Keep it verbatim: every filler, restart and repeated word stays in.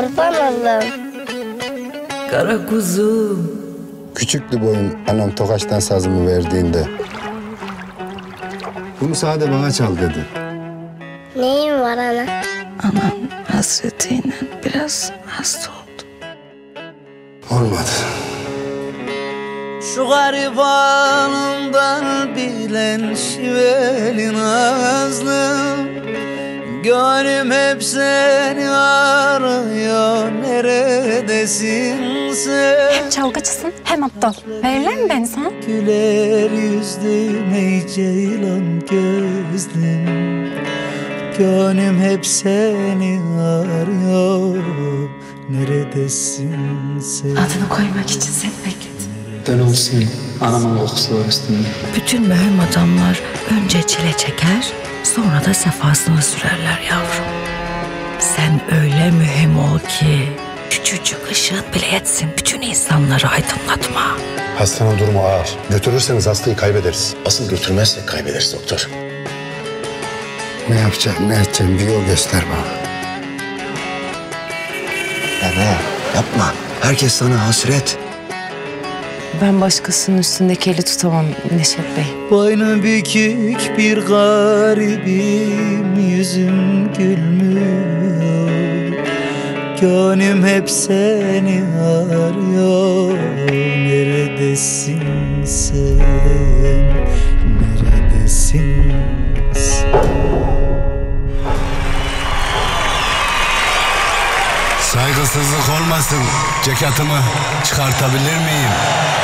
kurban oldum. Kara kuzum. Küçüktü boyun anam Tokaç'tan sazımı verdiğinde. Bunu sade bana çal dedi. Neyin var ana? Anam hasretiyle biraz hasta oldu. Olmadı. Şu garibanımdan bilen şiveli nazlım, gönlüm hep seni arıyor, neredesin sen? Hem çalgıcısın hem aptal. Verirler mi beni sana? Güler yüzlüm ey ceylan gözlüm, gönlüm hep seni arıyor, neredesin sen? Adını koymak için seni bekledim. Dön olsun anamın kokusu var üstünde. Bütün mühim adamlar önce çile çeker, sonra da sefasını sürerler yavrum. Sen öyle mühim ol ki küçücük ışığın bile yetsin bütün insanları aydınlatma. Hastanın durumu ağır. Götürürseniz hastayı kaybederiz. Asıl götürmezsek kaybederiz doktor. Ne yapacağım, ne edeceğim bir yol göster bana. Dede yapma. Herkes sana hasret. Ben başkasının üstündeki eli tutamam Neşet Bey. Boynu bükük bir garibim, yüzüm gülmüyor, gönlüm hep seni arıyor, neredesin sen, neredesin sen? Saygısızlık olmasın. Ceketimi çıkartabilir miyim?